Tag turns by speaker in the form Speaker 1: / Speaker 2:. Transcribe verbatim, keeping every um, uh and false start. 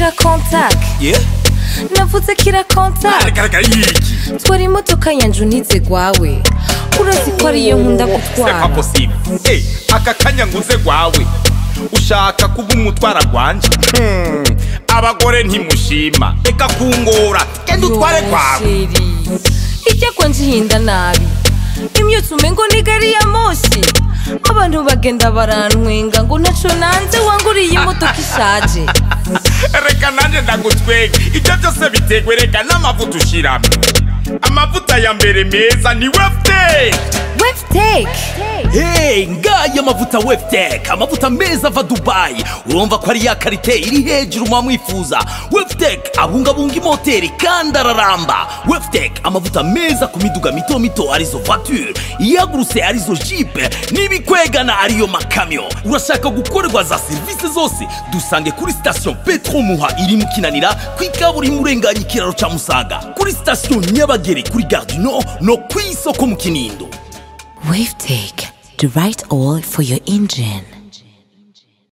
Speaker 1: kira contact.
Speaker 2: Yeah?
Speaker 1: Navuze kira contact.
Speaker 2: Garagara yiki.
Speaker 1: Twari imodoka yanje untize gwawe. Urazi ko ari iyo nkunda gutwara.
Speaker 2: C'est pas possible. Eh, aka kanya nguze gwawe. Ushaka kuba umutwara gwanje. Hmm. Abagore ntimushima. Eka kungora. Genda utware gwawe.
Speaker 1: Ijya kwanje hinda nabi. Imyutse umengo ni gari ya moshi. Abantu bagenda barantwenga ngo ntaco nanze wanguriye imodoka ishaje.
Speaker 2: Reka nanje ndagutwega. Ibyo byose bitegwe reka n'amavuta ushiramo. Amavuta ya mbere meza ni Weftech.
Speaker 1: Weftech.
Speaker 3: Hey, ngaya amavuta Weftech, amavuta meza ava Dubai. Urumva ko ari ya karite iri hejuru mwamwifuza. Weftech abungabunga imoteri kandi araramba. Weftech amavuta meza ku miduga mito mito arizo voiture, iyagurutse arizo jeep, n'ibikwegana ariyo makamyo. Urashaka gukorerwa za service zose, dusange kuri station Petro Muha iri mu Kinanira kwikaburimbo urenganya ikiraro ca Musaga, kuri station Nyabagere kuri Gare du Nord no kwisoko mu Kinindo.
Speaker 1: Weftech, the right oil for your engine.